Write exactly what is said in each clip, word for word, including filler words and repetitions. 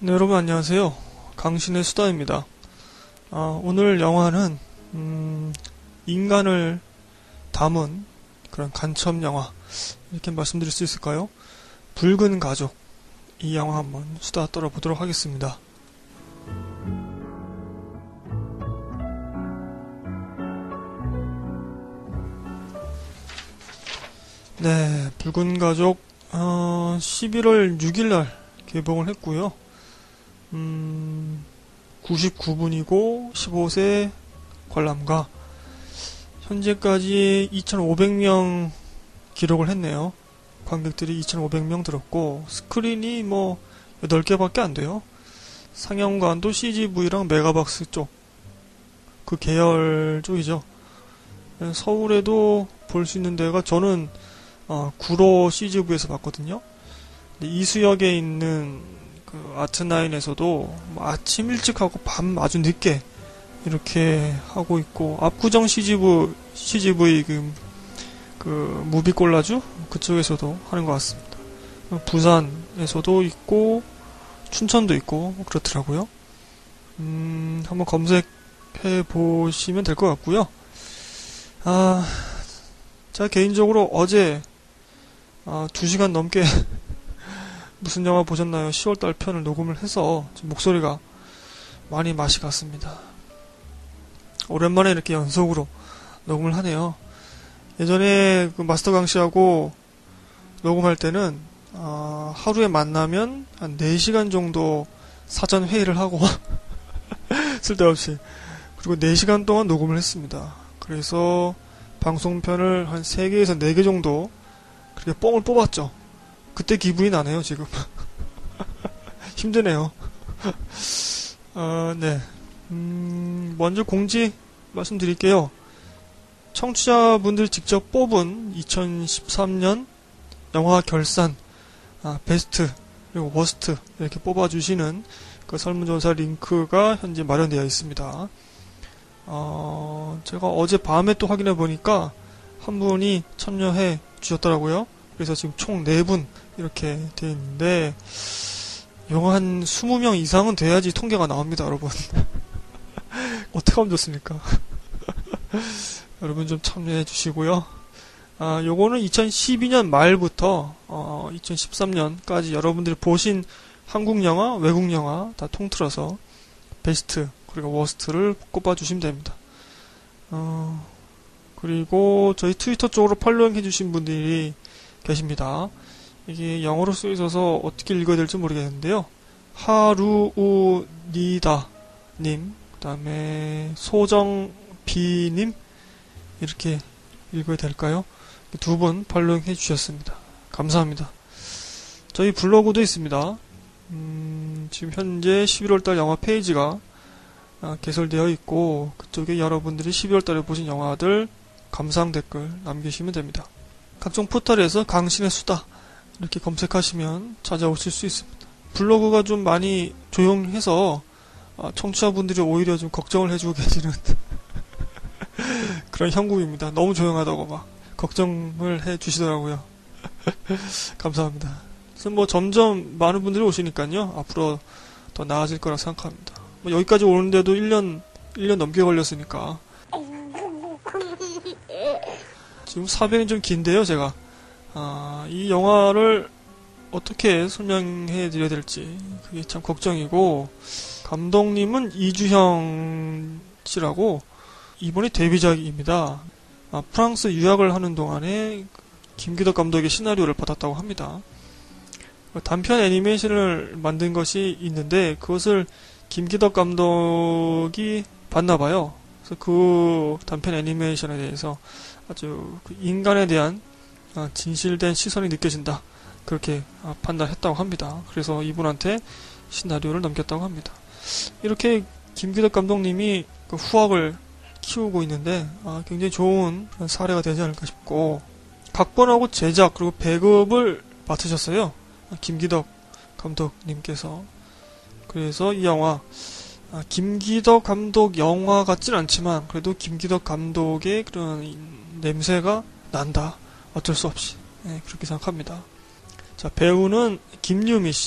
네, 여러분 안녕하세요. 강신의 수다입니다. 아, 오늘 영화는 음, 인간을 담은 그런 간첩 영화 이렇게 말씀드릴 수 있을까요? 붉은 가족, 이 영화 한번 수다 떨어보도록 하겠습니다. 네, 붉은 가족 어, 십일월 육일날 개봉을 했고요. 음, 구십구 분이고 십오 세 관람가, 현재까지 이천오백 명 기록을 했네요. 관객들이 이천오백 명 들었고 스크린이 뭐 여덟 개밖에 안 돼요. 상영관도 씨지브이랑 메가박스 쪽, 그 계열 쪽이죠. 서울에도 볼 수 있는 데가, 저는 어, 구로 씨지브이에서 봤거든요. 이수역에 있는 그 아트나인에서도 뭐 아침 일찍 하고 밤 아주 늦게 이렇게 하고 있고, 압구정 씨지브이, 씨지브이 그, 그 무비콜라주 그쪽에서도 하는 것 같습니다. 부산에서도 있고 춘천도 있고 뭐 그렇더라고요. 음, 한번 검색해 보시면 될 것 같고요. 아, 제가 개인적으로 어제 아, 두 시간 넘게 무슨 영화 보셨나요? 시월달 편을 녹음을 해서 지금 목소리가 많이 맛이 갔습니다. 오랜만에 이렇게 연속으로 녹음을 하네요. 예전에 그 마스터 강씨하고 녹음할 때는 어, 하루에 만나면 한 네 시간 정도 사전 회의를 하고 쓸데없이, 그리고 네 시간 동안 녹음을 했습니다. 그래서 방송편을 한 세 개에서 네 개 정도 그렇게 뻥을 뽑았죠. 그때 기분이 나네요, 지금. 힘드네요. 어, 네. 음, 먼저 공지 말씀드릴게요. 청취자분들이 직접 뽑은 이천십삼 년 영화 결산, 아, 베스트, 그리고 워스트, 이렇게 뽑아주시는 그 설문조사 링크가 현재 마련되어 있습니다. 어, 제가 어제 밤에 또 확인해 보니까 한 분이 참여해 주셨더라고요. 그래서 지금 총 네 분 이렇게 되어 있는데, 영화 한 이십 명 이상은 돼야지 통계가 나옵니다, 여러분. 어떻게 하면 좋습니까? 여러분 좀 참여해 주시고요. 아, 요거는 이천십이 년 말부터 어, 이천십삼 년까지 여러분들이 보신 한국 영화, 외국 영화 다 통틀어서 베스트 그리고 워스트를 꼽아주시면 됩니다. 어, 그리고 저희 트위터 쪽으로 팔로잉 해주신 분들이 계십니다. 이게 영어로 쓰여 있어서 어떻게 읽어야 될지 모르겠는데요. 하루우니다 님, 그 다음에 소정비 님, 이렇게 읽어야 될까요? 두 분 팔로잉 해주셨습니다. 감사합니다. 저희 블로그도 있습니다. 음, 지금 현재 십일월달 영화 페이지가 아, 개설되어 있고, 그쪽에 여러분들이 십일월달에 보신 영화들 감상 댓글 남기시면 됩니다. 각종 포털에서 강신의 수다 이렇게 검색하시면 찾아오실 수 있습니다. 블로그가 좀 많이 조용해서 아, 청취자분들이 오히려 좀 걱정을 해주고 계시는 그런 형국입니다. 너무 조용하다고 막 걱정을 해주시더라고요. 감사합니다. 그래서 뭐 점점 많은 분들이 오시니까요, 앞으로 더 나아질 거라 생각합니다. 뭐 여기까지 오는데도 일 년, 일 년 넘게 걸렸으니까. 지금 사변이 좀 긴데요, 제가. 아, 이 영화를 어떻게 설명해 드려야 될지 그게 참 걱정이고, 감독님은 이주형 씨라고, 이번이 데뷔작입니다. 아, 프랑스 유학을 하는 동안에 김기덕 감독의 시나리오를 받았다고 합니다. 단편 애니메이션을 만든 것이 있는데 그것을 김기덕 감독이 봤나봐요. 그래서 그 단편 애니메이션에 대해서 아주 인간에 대한 진실된 시선이 느껴진다, 그렇게 판단했다고 합니다. 그래서 이분한테 시나리오를 넘겼다고 합니다. 이렇게 김기덕 감독님이 그 후학을 키우고 있는데 아, 굉장히 좋은 사례가 되지 않을까 싶고, 각본하고 제작 그리고 배급을 맡으셨어요, 김기덕 감독님께서. 그래서 이 영화 아, 김기덕 감독 영화 같진 않지만 그래도 김기덕 감독의 그런 냄새가 난다, 어쩔 수 없이. 네, 그렇게 생각합니다. 자, 배우는 김유미 씨,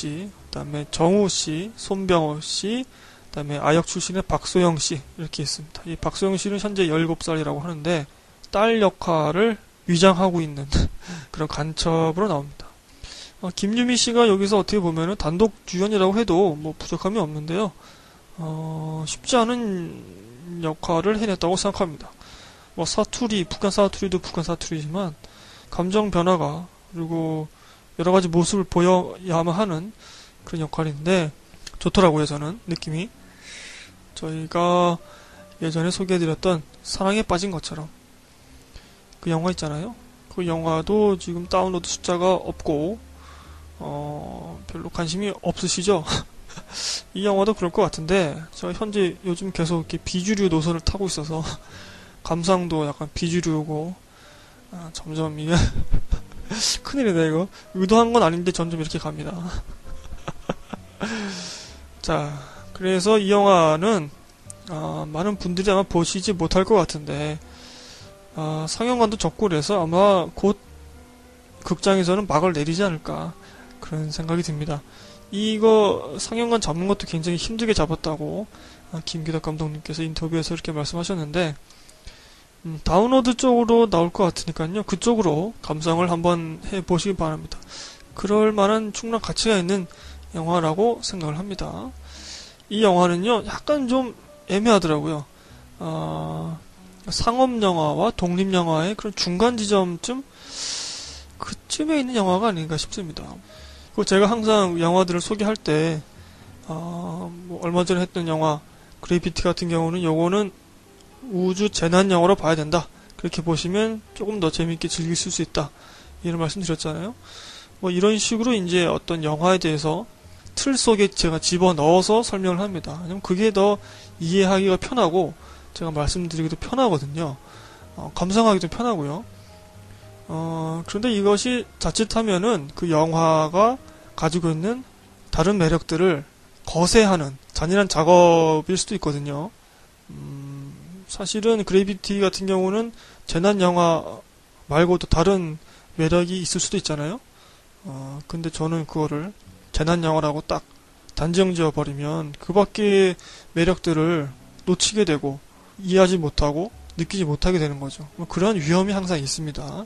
그다음에 정우 씨, 손병호 씨, 그다음에 아역 출신의 박소영 씨 이렇게 있습니다. 이 박소영 씨는 현재 열일곱 살이라고 하는데 딸 역할을 위장하고 있는 그런 간첩으로 나옵니다. 어, 김유미 씨가 여기서 어떻게 보면은 단독 주연이라고 해도 뭐 부족함이 없는데요. 어, 쉽지 않은 역할을 해냈다고 생각합니다. 뭐 사투리, 북한 사투리도 북한 사투리지만 감정 변화가 그리고 여러 가지 모습을 보여야만 하는 그런 역할인데 좋더라고요. 저는 느낌이 저희가 예전에 소개해드렸던 사랑에 빠진 것처럼 그 영화 있잖아요. 그 영화도 지금 다운로드 숫자가 없고 어, 별로 관심이 없으시죠? 이 영화도 그럴 것 같은데 제가 현재 요즘 계속 이렇게 비주류 노선을 타고 있어서 감상도 약간 비주류고 아, 점점 이게 큰일이다 이거. 의도한 건 아닌데 점점 이렇게 갑니다. 자, 그래서 이 영화는 아, 많은 분들이 아마 보시지 못할 것 같은데 아, 상영관도 적고 그래서 아마 곧 극장에서는 막을 내리지 않을까 그런 생각이 듭니다. 이거 상영관 잡는 것도 굉장히 힘들게 잡았다고 아, 김기덕 감독님께서 인터뷰에서 이렇게 말씀하셨는데 음, 다운로드 쪽으로 나올 것 같으니까요. 그쪽으로 감상을 한번 해보시기 바랍니다. 그럴 만한 충분한 가치가 있는 영화라고 생각을 합니다. 이 영화는요, 약간 좀 애매하더라고요. 어, 상업영화와 독립영화의 그런 중간 지점쯤? 그쯤에 있는 영화가 아닌가 싶습니다. 그리고 제가 항상 영화들을 소개할 때, 어, 뭐 얼마 전에 했던 영화, 그래비티 같은 경우는 요거는 우주 재난 영화로 봐야 된다. 그렇게 보시면 조금 더 재밌게 즐기실 수 있다. 이런 말씀 드렸잖아요. 뭐 이런 식으로 이제 어떤 영화에 대해서 틀 속에 제가 집어넣어서 설명을 합니다. 왜냐면 그게 더 이해하기가 편하고 제가 말씀드리기도 편하거든요. 어, 감상하기도 편하고요. 어, 그런데 이것이 자칫하면은 그 영화가 가지고 있는 다른 매력들을 거세하는 잔인한 작업일 수도 있거든요. 음, 사실은 그래비티 같은 경우는 재난 영화 말고도 다른 매력이 있을 수도 있잖아요. 어, 근데 저는 그거를 재난 영화라고 딱 단정 지어 버리면 그 밖의 매력들을 놓치게 되고 이해하지 못하고 느끼지 못하게 되는 거죠. 뭐 그런 위험이 항상 있습니다.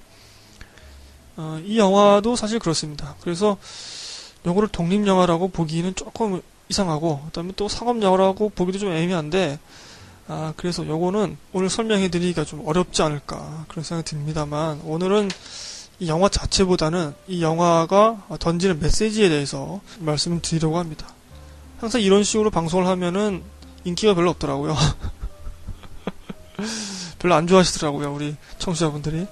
어, 이 영화도 사실 그렇습니다. 그래서 요거를 독립영화라고 보기는 조금 이상하고 그다음에 또 상업영화라고 보기도 좀 애매한데 아, 그래서 요거는 오늘 설명해드리기가 좀 어렵지 않을까 그런 생각이 듭니다만 오늘은 이 영화 자체보다는 이 영화가 던지는 메시지에 대해서 말씀을 드리려고 합니다. 항상 이런 식으로 방송을 하면은 인기가 별로 없더라고요. 별로 안 좋아하시더라고요, 우리 청취자분들이.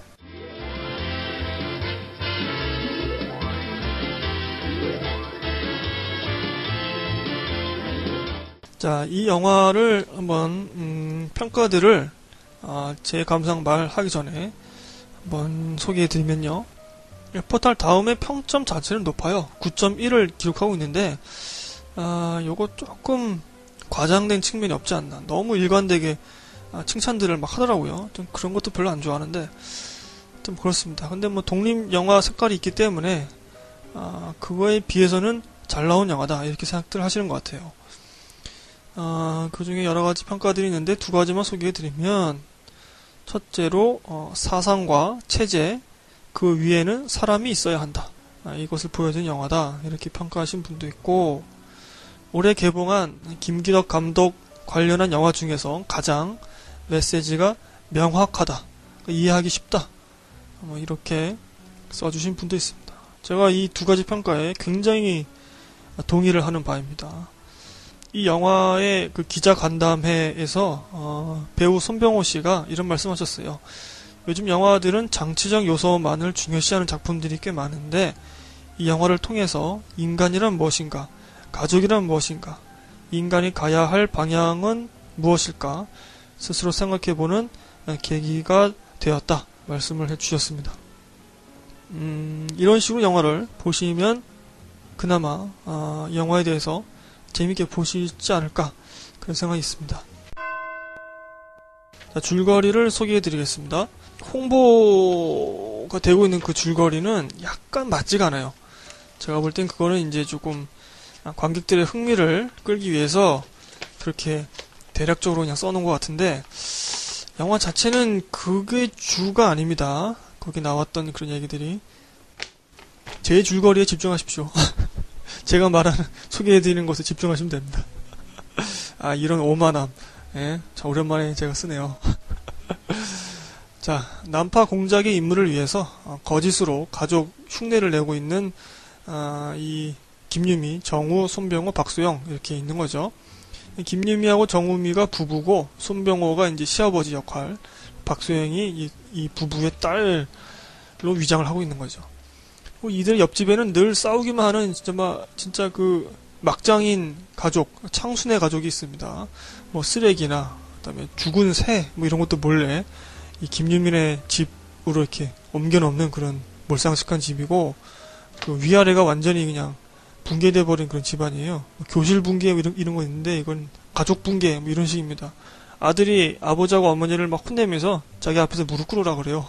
자, 이 영화를 한번 음, 평가들을 아, 제 감상 말하기 전에 한번 소개해드리면요. 포탈 다음의 평점 자체는 높아요. 구 점 일을 기록하고 있는데 아, 요거 조금 과장된 측면이 없지 않나. 너무 일관되게 아, 칭찬들을 막 하더라고요. 좀 그런 것도 별로 안 좋아하는데 좀 그렇습니다. 근데 뭐 독립 영화 색깔이 있기 때문에 아, 그거에 비해서는 잘 나온 영화다 이렇게 생각들 하시는 것 같아요. 아, 그 중에 여러 가지 평가들이 있는데 두 가지만 소개해드리면 첫째로 어, 사상과 체제 그 위에는 사람이 있어야 한다. 아, 이것을 보여준 영화다 이렇게 평가하신 분도 있고 올해 개봉한 김기덕 감독 관련한 영화 중에서 가장 메시지가 명확하다, 이해하기 쉽다 뭐 이렇게 써주신 분도 있습니다. 제가 이 두 가지 평가에 굉장히 동의를 하는 바입니다. 이 영화의 그 기자 간담회에서 어, 배우 손병호 씨가 이런 말씀하셨어요. 요즘 영화들은 장치적 요소만을 중요시하는 작품들이 꽤 많은데 이 영화를 통해서 인간이란 무엇인가, 가족이란 무엇인가, 인간이 가야 할 방향은 무엇일까 스스로 생각해보는 계기가 되었다 말씀을 해주셨습니다. 음, 이런 식으로 영화를 보시면 그나마 어, 영화에 대해서 재밌게 보시지 않을까 그런 생각이 있습니다. 자, 줄거리를 소개해드리겠습니다. 홍보가 되고 있는 그 줄거리는 약간 맞지가 않아요. 제가 볼 땐 그거는 이제 조금 아, 관객들의 흥미를 끌기 위해서 그렇게 대략적으로 그냥 써놓은 것 같은데, 영화 자체는 그게 주가 아닙니다. 거기 나왔던 그런 얘기들이. 제 줄거리에 집중하십시오. 제가 말하는, 소개해드리는 것에 집중하시면 됩니다. 아, 이런 오만함. 예, 자, 오랜만에 제가 쓰네요. 자, 난파 공작의 임무를 위해서 어, 거짓으로 가족 흉내를 내고 있는 어, 이 김유미, 정우, 손병호, 박소영 이렇게 있는 거죠. 김유미하고 정우미가 부부고 손병호가 이제 시아버지 역할, 박소영이 이, 이 부부의 딸로 위장을 하고 있는 거죠. 이들 옆집에는 늘 싸우기만 하는 진짜 막 진짜 그 막장인 가족, 창순의 가족이 있습니다. 뭐 쓰레기나 그다음에 죽은 새 뭐 이런 것도 몰래 이 김유민의 집으로 이렇게 옮겨놓는 그런 몰상식한 집이고, 그 위아래가 완전히 그냥 붕괴돼 버린 그런 집안이에요. 교실 붕괴 뭐 이런 이런 거 있는데 이건 가족 붕괴 뭐 이런 식입니다. 아들이 아버지하고 어머니를 막 혼내면서 자기 앞에서 무릎 꿇으라 그래요.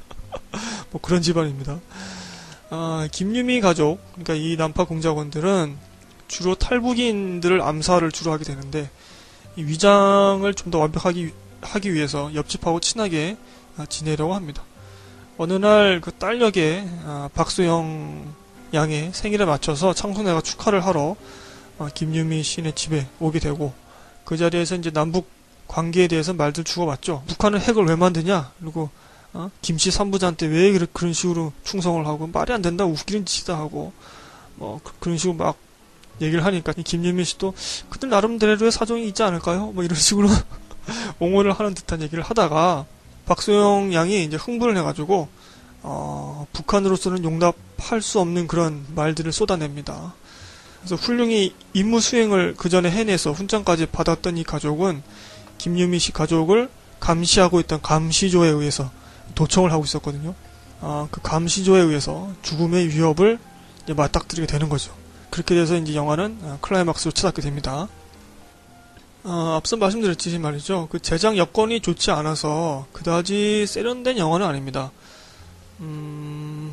뭐 그런 집안입니다. 아, 김유미 가족, 그러니까 이 난파 공작원들은 주로 탈북인들을 암살을 주로 하게 되는데, 이 위장을 좀 더 완벽하게 하기 위해서 옆집하고 친하게 지내려고 합니다. 어느 날 그 딸 역의 아, 박소영 양의 생일에 맞춰서 창순애가 축하를 하러 어, 김유미 씨네 집에 오게 되고, 그 자리에서 이제 남북 관계에 대해서 말들 주고받죠. 북한은 핵을 왜 만드냐? 그리고 어? 김씨 삼부자한테 왜 그런 식으로 충성을 하고, 말이 안 된다, 웃기는 짓이다 하고, 뭐 그, 그런 식으로 막 얘기를 하니까 이 김유미 씨도 그들 나름대로의 사정이 있지 않을까요? 뭐 이런 식으로 옹호를 하는 듯한 얘기를 하다가 박소영 양이 이제 흥분을 해가지고 어, 북한으로서는 용납할 수 없는 그런 말들을 쏟아냅니다. 그래서 훌륭히 임무 수행을 그 전에 해내서 훈장까지 받았던 이 가족은 김유미 씨 가족을 감시하고 있던 감시조에 의해서 도청을 하고 있었거든요. 어, 그 감시조에 의해서 죽음의 위협을 이제 맞닥뜨리게 되는 거죠. 그렇게 돼서 이제 영화는 클라이막스로 치닫게 됩니다. 어, 앞서 말씀드렸듯이 말이죠. 그 제작 여건이 좋지 않아서 그다지 세련된 영화는 아닙니다. 음,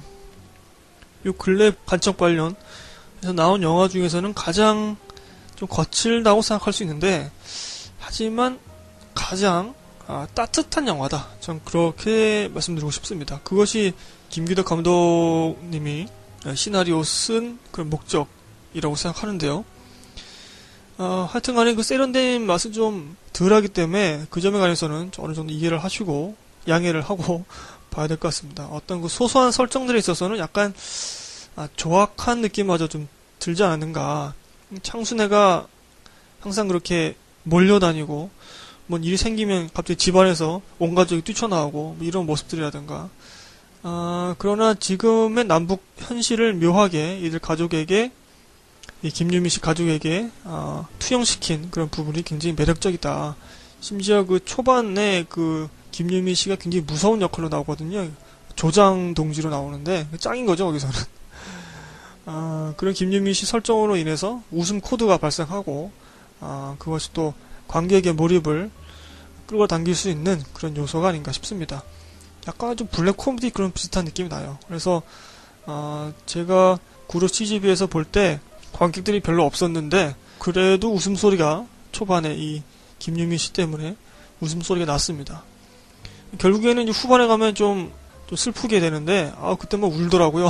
요 근래 간척 관련해서 나온 영화 중에서는 가장 좀 거칠다고 생각할 수 있는데, 하지만 가장 아, 따뜻한 영화다. 전 그렇게 말씀드리고 싶습니다. 그것이 김기덕 감독님이 시나리오 쓴 그런 목적이라고 생각하는데요. 어, 하여튼 간에 그 세련된 맛은 좀 덜하기 때문에 그 점에 관해서는 어느 정도 이해를 하시고 양해를 하고 봐야 될 것 같습니다. 어떤 그 소소한 설정들에 있어서는 약간 아, 조악한 느낌마저 좀 들지 않았는가. 창순애가 항상 그렇게 몰려다니고 뭔 일이 생기면 갑자기 집안에서 온 가족이 뛰쳐나오고 뭐 이런 모습들이라든가, 아, 그러나 지금의 남북 현실을 묘하게 이들 가족에게, 이 김유미 씨 가족에게 아, 투영시킨 그런 부분이 굉장히 매력적이다. 심지어 그 초반에 그 김유미 씨가 굉장히 무서운 역할로 나오거든요. 조장 동지로 나오는데 짱인 거죠, 거기서는. 아, 그런 김유미 씨 설정으로 인해서 웃음 코드가 발생하고, 아, 그것이 또 관객의 몰입을 끌고 당길 수 있는 그런 요소가 아닌가 싶습니다. 약간 좀 블랙 코미디 그런 비슷한 느낌이 나요. 그래서 어, 제가 구로 씨지비에서 볼 때 관객들이 별로 없었는데 그래도 웃음소리가 초반에 이 김유미 씨 때문에 웃음소리가 났습니다. 결국에는 이제 후반에 가면 좀, 좀 슬프게 되는데, 아, 그때 막 울더라고요.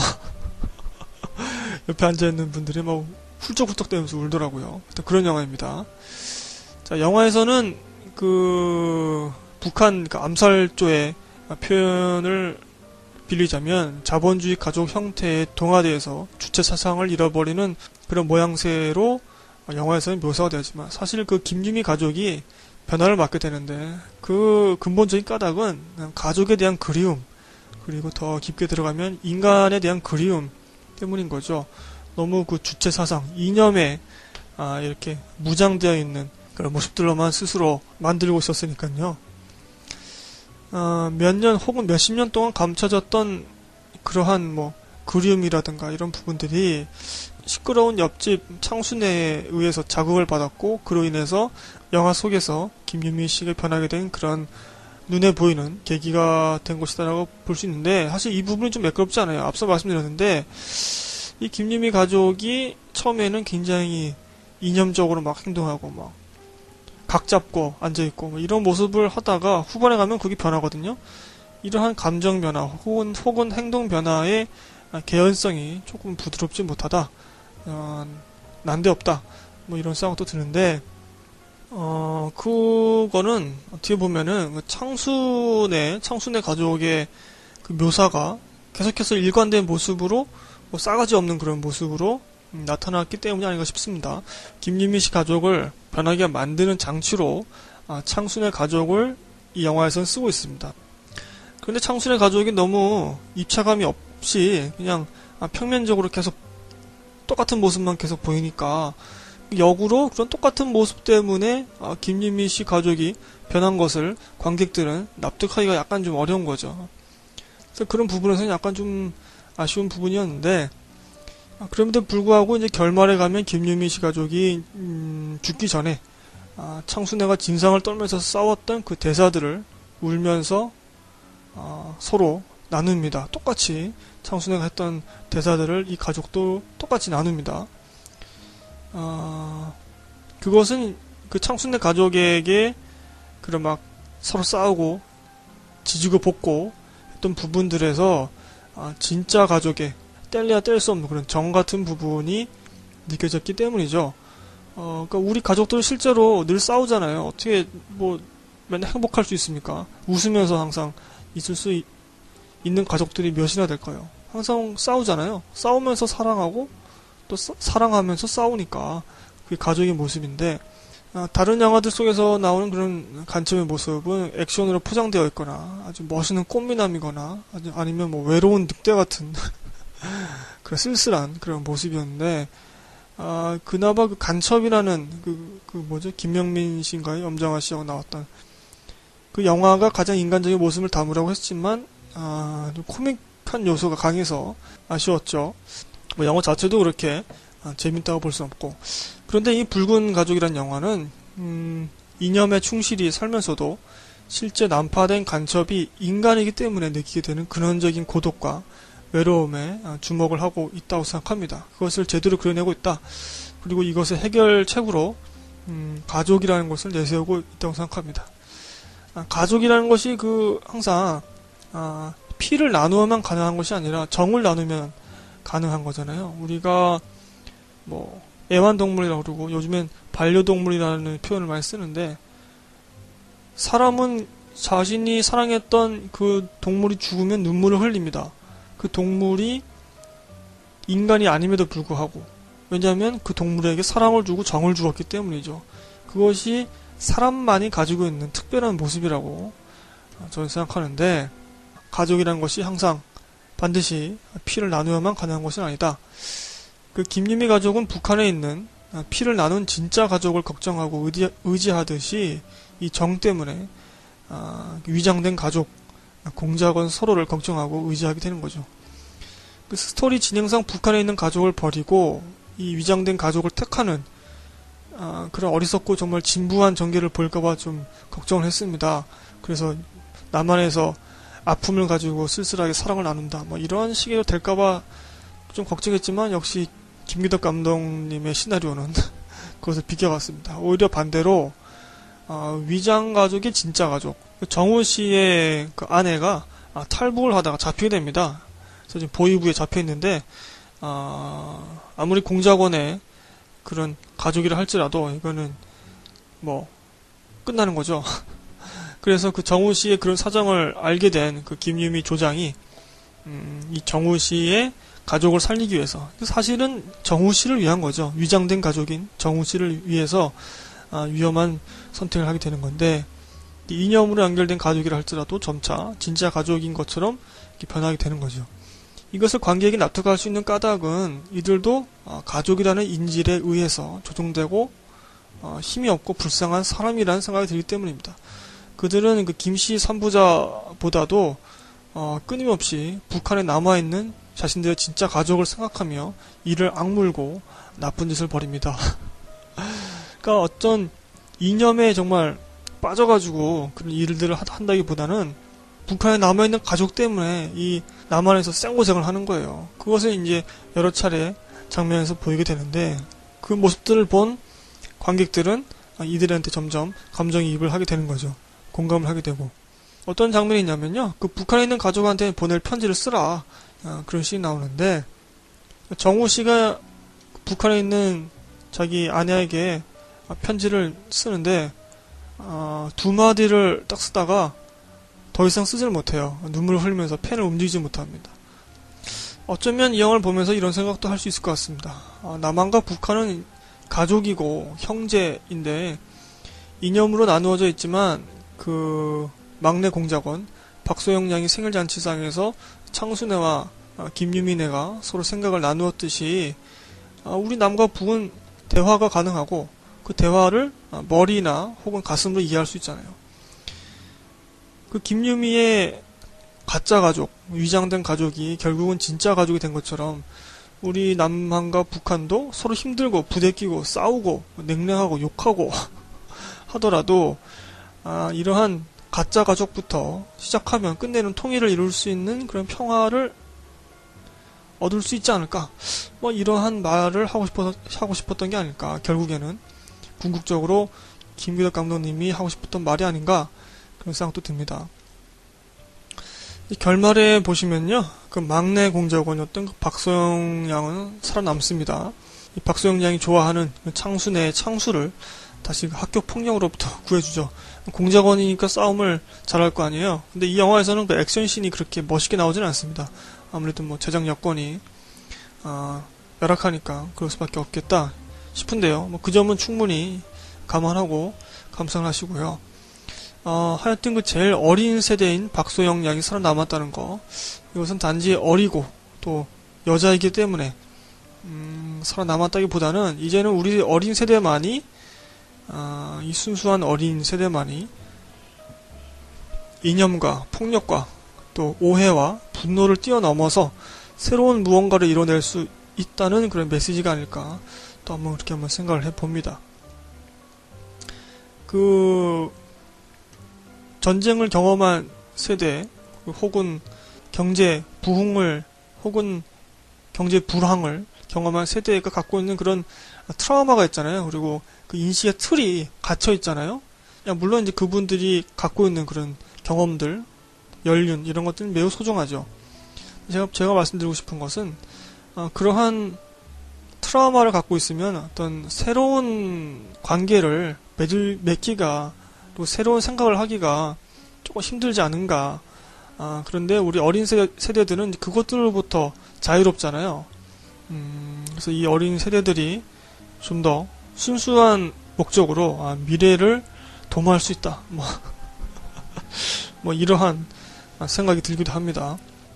옆에 앉아있는 분들이 막 훌쩍훌쩍 대면서 울더라고요. 그런 영화입니다. 자, 영화에서는 그 북한 그 암살조의 표현을 빌리자면 자본주의 가족 형태의 동화대에서 주체 사상을 잃어버리는 그런 모양새로 영화에서는 묘사가 되었지만, 사실 그 김유미 가족이 변화를 맞게 되는데 그 근본적인 까닭은 가족에 대한 그리움, 그리고 더 깊게 들어가면 인간에 대한 그리움 때문인 거죠. 너무 그 주체 사상, 이념에 아, 이렇게 무장되어 있는 그런 모습들로만 스스로 만들고 있었으니까요. 어, 몇 년 혹은 몇십 년 동안 감춰졌던 그러한 뭐 그리움이라든가 이런 부분들이 시끄러운 옆집 창순애에 의해서 자극을 받았고, 그로 인해서 영화 속에서 김유미 씨가 변하게 된 그런 눈에 보이는 계기가 된 것이다라고 볼 수 있는데, 사실 이 부분이 좀 매끄럽지 않아요. 앞서 말씀드렸는데 이 김유미 가족이 처음에는 굉장히 이념적으로 막 행동하고 막 각 잡고 앉아있고 뭐 이런 모습을 하다가 후반에 가면 그게 변하거든요. 이러한 감정 변화 혹은, 혹은 행동 변화의 개연성이 조금 부드럽지 못하다, 어, 난데없다, 뭐 이런 생각도 드는데, 어, 그거는 어떻게 보면은 창순의 창순의 가족의 그 묘사가 계속해서 일관된 모습으로 뭐 싸가지 없는 그런 모습으로 음, 나타났기 때문이 아닌가 싶습니다. 김유미 씨 가족을 변하게 만드는 장치로 아, 창순의 가족을 이 영화에서는 쓰고 있습니다. 그런데 창순의 가족이 너무 입체감이 없이 그냥 아, 평면적으로 계속 똑같은 모습만 계속 보이니까 역으로 그런 똑같은 모습 때문에 아, 김유미 씨 가족이 변한 것을 관객들은 납득하기가 약간 좀 어려운 거죠. 그래서 그런 부분에서는 약간 좀 아쉬운 부분이었는데, 아, 그럼에도 불구하고 이제 결말에 가면 김유미 씨 가족이 음, 죽기 전에 아, 창순애가 진상을 떨면서 싸웠던 그 대사들을 울면서 아, 서로 나눕니다. 똑같이 창순애가 했던 대사들을 이 가족도 똑같이 나눕니다. 아, 그것은 그 창순애 가족에게 그런 막 서로 싸우고 지지고 볶고 했던 부분들에서 아, 진짜 가족의 뗄래야 뗄 수 없는 그런 정 같은 부분이 느껴졌기 때문이죠. 어, 그러니까 우리 가족들은 실제로 늘 싸우잖아요. 어떻게 뭐 맨날 행복할 수 있습니까? 웃으면서 항상 있을 수 있, 있는 가족들이 몇이나 될까요? 항상 싸우잖아요. 싸우면서 사랑하고 또 사, 사랑하면서 싸우니까 그게 가족의 모습인데, 아, 다른 영화들 속에서 나오는 그런 간첩의 모습은 액션으로 포장되어 있거나 아주 멋있는 꽃미남이거나 아주 아니면 뭐 외로운 늑대 같은 그런 쓸쓸한 그런 모습이었는데, 아, 그나마 그 간첩이라는 그, 그 뭐죠? 김명민 씨인가요? 염정아 씨하고 나왔던 그 영화가 가장 인간적인 모습을 담으라고 했지만, 아, 좀 코믹한 요소가 강해서 아쉬웠죠. 뭐 영화 자체도 그렇게 아, 재밌다고 볼 수 없고. 그런데 이 붉은 가족이란 영화는 음, 이념에 충실히 살면서도 실제 난파된 간첩이 인간이기 때문에 느끼게 되는 근원적인 고독과 외로움에 아, 주목을 하고 있다고 생각합니다. 그것을 제대로 그려내고 있다. 그리고 이것의 해결책으로 음, 가족이라는 것을 내세우고 있다고 생각합니다. 아, 가족이라는 것이 그 항상 아, 피를 나누어만 가능한 것이 아니라 정을 나누면 가능한 거잖아요. 우리가 뭐 애완동물이라고 그러고 요즘엔 반려동물이라는 표현을 많이 쓰는데, 사람은 자신이 사랑했던 그 동물이 죽으면 눈물을 흘립니다. 그 동물이 인간이 아님에도 불구하고. 왜냐하면 그 동물에게 사랑을 주고 정을 주었기 때문이죠. 그것이 사람만이 가지고 있는 특별한 모습이라고 저는 생각하는데, 가족이라는 것이 항상 반드시 피를 나누어야만 가능한 것은 아니다. 그 김유미 가족은 북한에 있는 피를 나눈 진짜 가족을 걱정하고 의지, 의지하듯이 이 정 때문에 아, 위장된 가족, 공작원 서로를 걱정하고 의지하게 되는 거죠. 그 스토리 진행상 북한에 있는 가족을 버리고 이 위장된 가족을 택하는 아, 그런 어리석고 정말 진부한 전개를 볼까봐 좀 걱정을 했습니다. 그래서 남한에서 아픔을 가지고 쓸쓸하게 사랑을 나눈다, 뭐 이런 식으로 될까봐 좀 걱정했지만 역시 김기덕 감독님의 시나리오는 그것을 비껴갔습니다. 오히려 반대로 어, 위장 가족이 진짜 가족, 정우 씨의 그 아내가 아, 탈북을 하다가 잡히게 됩니다. 그래서 지금 보위부에 잡혀 있는데, 어, 아무리 공작원의 그런 가족이라 할지라도 이거는 뭐 끝나는 거죠. 그래서 그 정우 씨의 그런 사정을 알게 된 그 김유미 조장이 음, 이 정우 씨의 가족을 살리기 위해서, 사실은 정우 씨를 위한 거죠. 위장된 가족인 정우 씨를 위해서 아, 위험한 선택을 하게 되는 건데, 이념으로 연결된 가족이라 할지라도 점차 진짜 가족인 것처럼 변하게 되는 거죠. 이것을 관객이 납득할 수 있는 까닭은 이들도 아, 가족이라는 인질에 의해서 조종되고 아, 힘이 없고 불쌍한 사람이라는 생각이 들기 때문입니다. 그들은 그 김씨 삼부자보다도 어, 끊임없이 북한에 남아있는 자신들의 진짜 가족을 생각하며 이를 악물고 나쁜 짓을 벌입니다. 그러니까 어떤 이념에 정말 빠져가지고 그런 일들을 한다기보다는 북한에 남아있는 가족 때문에 이 남한에서 생고생을 하는 거예요. 그것을 이제 여러 차례 장면에서 보이게 되는데, 그 모습들을 본 관객들은 이들한테 점점 감정이입을 하게 되는 거죠. 공감을 하게 되고. 어떤 장면이 있냐면요, 그 북한에 있는 가족한테 보낼 편지를 쓰라, 아, 그런 씬이 나오는데, 정우 씨가 북한에 있는 자기 아내에게 편지를 쓰는데, 어, 두 마디를 딱 쓰다가 더 이상 쓰지를 못해요. 눈물을 흘리면서 펜을 움직이지 못합니다. 어쩌면 이 영화를 보면서 이런 생각도 할 수 있을 것 같습니다. 어, 남한과 북한은 가족이고 형제인데 이념으로 나누어져 있지만, 그 막내 공작원 박소영 양이 생일잔치상에서 창순애와 김유민애가 서로 생각을 나누었듯이, 우리 남과 북은 대화가 가능하고 그 대화를 머리나 혹은 가슴으로 이해할 수 있잖아요. 그 김유미의 가짜 가족, 위장된 가족이 결국은 진짜 가족이 된 것처럼, 우리 남한과 북한도 서로 힘들고 부대끼고 싸우고 냉랭하고 욕하고 하더라도, 아, 이러한 가짜 가족부터 시작하면 끝내는 통일을 이룰 수 있는 그런 평화를 얻을 수 있지 않을까? 뭐 이러한 말을 하고 싶어 하고 싶었던 게 아닐까? 결국에는 궁극적으로 김기덕 감독님이 하고 싶었던 말이 아닌가? 그런 생각도 듭니다. 결말에 보시면요, 그 막내 공작원이었던 그 박소영 양은 살아남습니다. 이 박소영 양이 좋아하는 창순의 창수를 다시 그 학교 폭력으로부터 구해주죠. 공작원이니까 싸움을 잘할 거 아니에요. 근데 이 영화에서는 그 액션씬이 그렇게 멋있게 나오진 않습니다. 아무래도 뭐 제작 여건이 어, 열악하니까 그럴 수밖에 없겠다 싶은데요. 뭐 그 점은 충분히 감안하고 감상을 하시고요. 어, 하여튼 그 제일 어린 세대인 박소영 양이 살아남았다는 거, 이것은 단지 어리고 또 여자이기 때문에 음, 살아남았다기보다는 이제는 우리 어린 세대만이, 어, 이 순수한 어린 세대만이 이념과 폭력과 또 오해와 분노를 뛰어넘어서 새로운 무언가를 이뤄낼 수 있다는 그런 메시지가 아닐까, 또 한번 그렇게 한번 생각을 해봅니다. 그 전쟁을 경험한 세대, 혹은 경제 부흥을 혹은 경제 불황을 경험한 세대가 갖고 있는 그런 트라우마가 있잖아요. 그리고 그 인식의 틀이 갇혀 있잖아요. 물론 이제 그분들이 갖고 있는 그런 경험들, 연륜 이런 것들은 매우 소중하죠. 제가 제가 말씀드리고 싶은 것은, 어, 그러한 트라우마를 갖고 있으면 어떤 새로운 관계를 맺을, 맺기가, 또 새로운 생각을 하기가 조금 힘들지 않은가. 아, 그런데 우리 어린 세대, 세대들은 그것들로부터 자유롭잖아요. 음, 그래서 이 어린 세대들이 좀 더 순수한 목적으로, 아, 미래를 도모할 수 있다. 뭐, 뭐 이러한 생각이 들기도 합니다.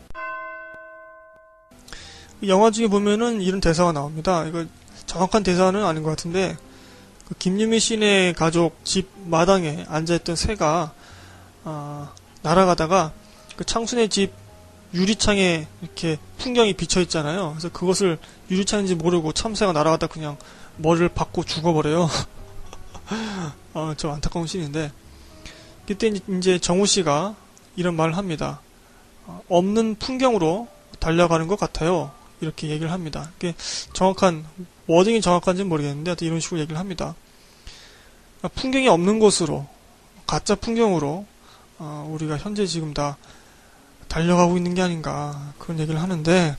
영화 중에 보면은 이런 대사가 나옵니다. 이거 정확한 대사는 아닌 것 같은데, 그 김유미 씨네 가족 집 마당에 앉아있던 새가, 아, 날아가다가 그 창순의 집 유리창에 이렇게 풍경이 비쳐 있잖아요. 그래서 그것을 유리창인지 모르고 참새가 날아가다 그냥 머리를 박고 죽어버려요. 어, 좀 안타까운 씬인데, 그때 이제 정우 씨가 이런 말을 합니다. 어, 없는 풍경으로 달려가는 것 같아요. 이렇게 얘기를 합니다. 이게 정확한 워딩이 정확한지는 모르겠는데, 하여튼 이런 식으로 얘기를 합니다. 풍경이 없는 곳으로, 가짜 풍경으로, 어, 우리가 현재 지금 다 달려가고 있는 게 아닌가, 그런 얘기를 하는데,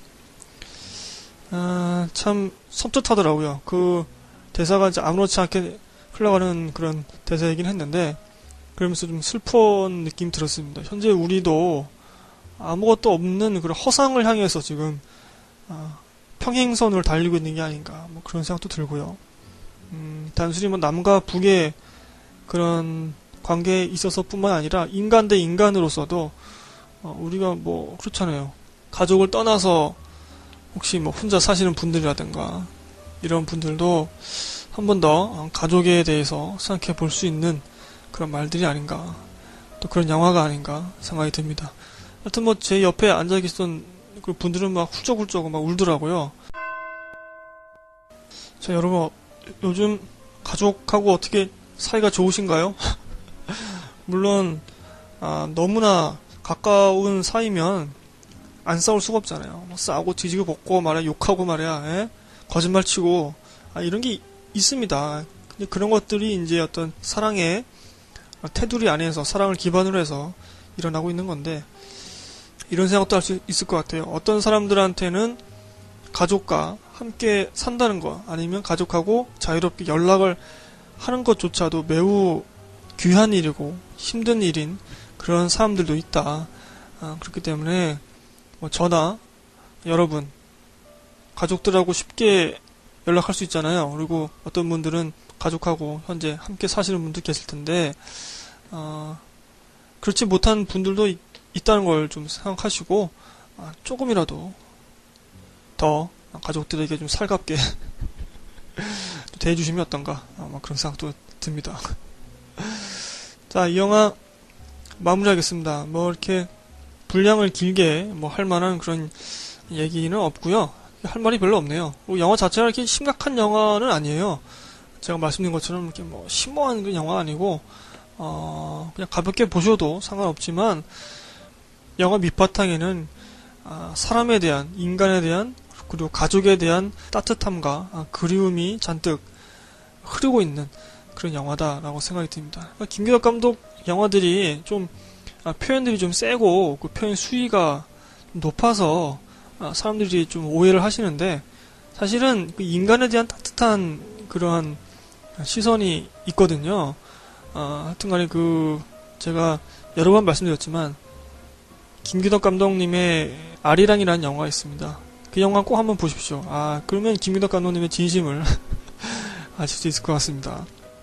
아, 참 섬뜩하더라고요. 그 대사가 이제 아무렇지 않게 흘러가는 그런 대사이긴 했는데, 그러면서 좀 슬픈 느낌이 들었습니다. 현재 우리도 아무것도 없는 그런 허상을 향해서 지금, 아, 평행선으로 달리고 있는 게 아닌가, 뭐 그런 생각도 들고요. 음, 단순히 뭐 남과 북의 그런 관계에 있어서 뿐만 아니라 인간 대 인간으로서도, 어, 우리가 뭐 그렇잖아요. 가족을 떠나서 혹시 뭐 혼자 사시는 분들이라든가 이런 분들도 한 번 더 가족에 대해서 생각해 볼 수 있는 그런 말들이 아닌가, 또 그런 영화가 아닌가 생각이 듭니다. 하여튼 뭐 제 옆에 앉아 계시던 그 분들은 막 훌쩍훌쩍 막 울더라고요. 자, 여러분, 요즘 가족하고 어떻게 사이가 좋으신가요? 물론, 아, 너무나 가까운 사이면 안 싸울 수가 없잖아요. 뭐 싸우고 뒤지고 벗고 말이야, 욕하고 말이야, 에? 거짓말치고 아, 이런 게 있습니다. 근데 그런 것들이 이제 어떤 사랑의 테두리 안에서 사랑을 기반으로 해서 일어나고 있는 건데 이런 생각도 할 수 있을 것 같아요. 어떤 사람들한테는 가족과 함께 산다는 거 아니면 가족하고 자유롭게 연락을 하는 것조차도 매우 귀한 일이고 힘든 일인 그런 사람들도 있다. 아, 그렇기 때문에 뭐 저나 여러분 가족들하고 쉽게 연락할 수 있잖아요. 그리고 어떤 분들은 가족하고 현재 함께 사시는 분도 계실 텐데 어, 그렇지 못한 분들도 있, 있다는 걸 좀 생각하시고 아, 조금이라도 더 가족들에게 좀 살갑게 대해주시면 어떤가 아마 그런 생각도 듭니다. 자, 이 영화 마무리하겠습니다. 뭐 이렇게 분량을 길게 뭐 할 만한 그런 얘기는 없고요. 할 말이 별로 없네요. 그리고 영화 자체가 이렇게 심각한 영화는 아니에요. 제가 말씀드린 것처럼 이렇게 뭐 심오한 그 영화 아니고 어 그냥 가볍게 보셔도 상관없지만 영화 밑바탕에는 아, 사람에 대한 인간에 대한 그리고 가족에 대한 따뜻함과 아, 그리움이 잔뜩 흐르고 있는 그런 영화다라고 생각이 듭니다. 그러니까 김기덕 감독 영화들이 좀 아, 표현들이 좀 세고 그 표현 수위가 높아서 아, 사람들이 좀 오해를 하시는데 사실은 그 인간에 대한 따뜻한 그러한 시선이 있거든요. 아, 하여튼간에 그 제가 여러 번 말씀드렸지만 김기덕 감독님의 아리랑이라는 영화가 있습니다. 그 영화 꼭 한번 보십시오. 아 그러면 김기덕 감독님의 진심을 아실 수 있을 것 같습니다.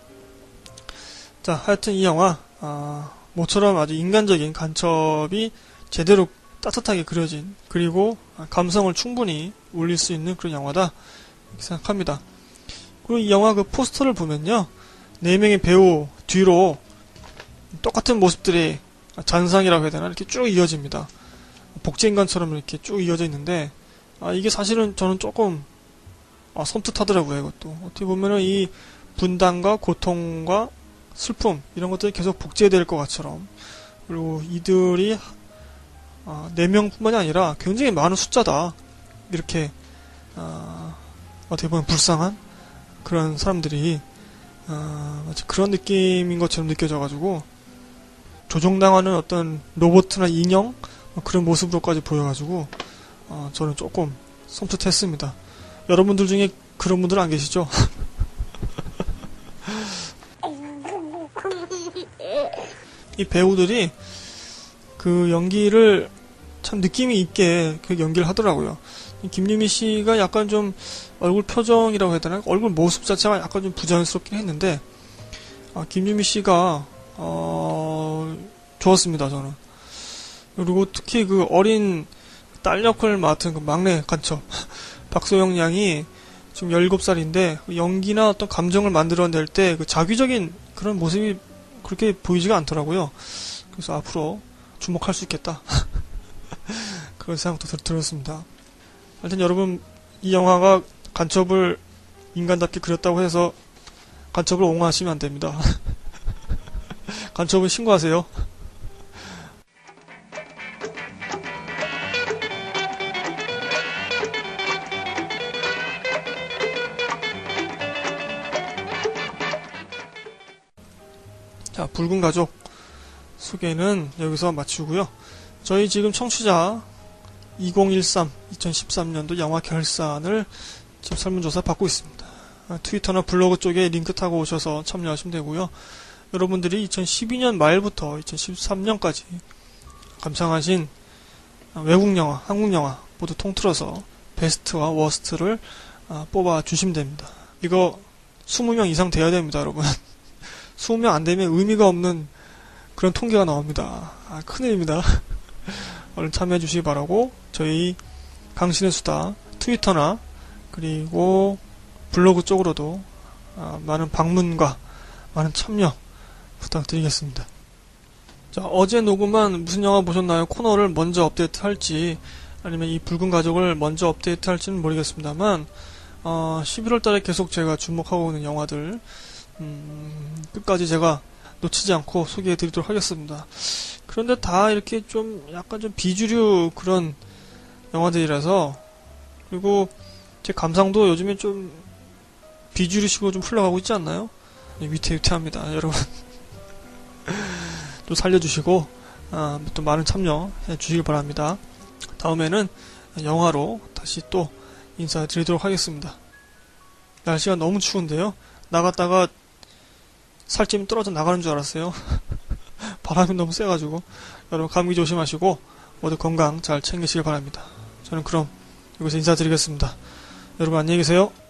자, 하여튼 이 영화 아, 모처럼 아주 인간적인 간첩이 제대로 따뜻하게 그려진 그리고 감성을 충분히 울릴 수 있는 그런 영화다 이렇게 생각합니다. 그리고 이 영화 그 포스터를 보면요, 네 명의 배우 뒤로 똑같은 모습들이 잔상이라고 해야 되나 이렇게 쭉 이어집니다. 복제인간처럼 이렇게 쭉 이어져 있는데 아, 이게 사실은 저는 조금 아, 섬뜩하더라고요. 이것도 어떻게 보면은 이 분단과 고통과 슬픔 이런 것들이 계속 복제될 것 같처럼 그리고 이들이 아, 네 명뿐만이 아니라 굉장히 많은 숫자다 이렇게 아, 어떻게 보면 불쌍한 그런 사람들이 아, 마치 그런 느낌인 것처럼 느껴져가지고 조종당하는 어떤 로봇이나 인형 그런 모습으로까지 보여가지고 어, 저는 조금 섬뜩했습니다. 여러분들 중에 그런 분들 안 계시죠? 이 배우들이 그 연기를 참 느낌이 있게 그 연기를 하더라고요. 김유미 씨가 약간 좀 얼굴 표정이라고 해야 되나? 얼굴 모습 자체가 약간 좀 부자연스럽긴 했는데 아, 김유미 씨가 어, 좋았습니다, 저는. 그리고 특히 그 어린 딸 역을 맡은 그 막내 간첩 박소영 양이 지금 열일곱 살인데 연기나 어떤 감정을 만들어낼 때 그 자기적인 그런 모습이 그렇게 보이지가 않더라고요. 그래서 앞으로 주목할 수 있겠다 그런 생각도 들, 들었습니다. 하여튼 여러분 이 영화가 간첩을 인간답게 그렸다고 해서 간첩을 옹호하시면 안 됩니다. 간첩은 신고하세요. 자, 붉은 가족 소개는 여기서 마치고요. 저희 지금 청취자 이천십삼, 이천십삼 년도 영화 결산을 지금 설문조사 받고 있습니다. 트위터나 블로그 쪽에 링크 타고 오셔서 참여하시면 되고요. 여러분들이 이천십이 년 말부터 이천십삼 년까지 감상하신 외국 영화, 한국 영화 모두 통틀어서 베스트와 워스트를 뽑아 주시면 됩니다. 이거 이십 명 이상 돼야 됩니다, 여러분. 이십 명 안 되면 의미가 없는 그런 통계가 나옵니다. 아, 큰일입니다. 얼른 참여해 주시기 바라고 저희 강신의 수다 트위터나 그리고 블로그 쪽으로도 아, 많은 방문과 많은 참여 부탁드리겠습니다. 자, 어제 녹음한 무슨 영화 보셨나요? 코너를 먼저 업데이트 할지 아니면 이 붉은 가족을 먼저 업데이트 할지는 모르겠습니다만 어, 십일월 달에 계속 제가 주목하고 있는 영화들 음, 끝까지 제가 놓치지 않고 소개해 드리도록 하겠습니다. 그런데 다 이렇게 좀 약간 좀 비주류 그런 영화들이라서 그리고 제 감상도 요즘에 좀 비주류식으로 좀 흘러가고 있지 않나요? 위태위태합니다. 여러분 좀 살려주시고 아, 또 많은 참여해 주시길 바랍니다. 다음에는 영화로 다시 또 인사드리도록 하겠습니다. 날씨가 너무 추운데요. 나갔다가 살찜이 떨어져 나가는 줄 알았어요. 바람이 너무 세가지고. 여러분 감기 조심하시고 모두 건강 잘 챙기시길 바랍니다. 저는 그럼 여기서 인사드리겠습니다. 여러분 안녕히 계세요.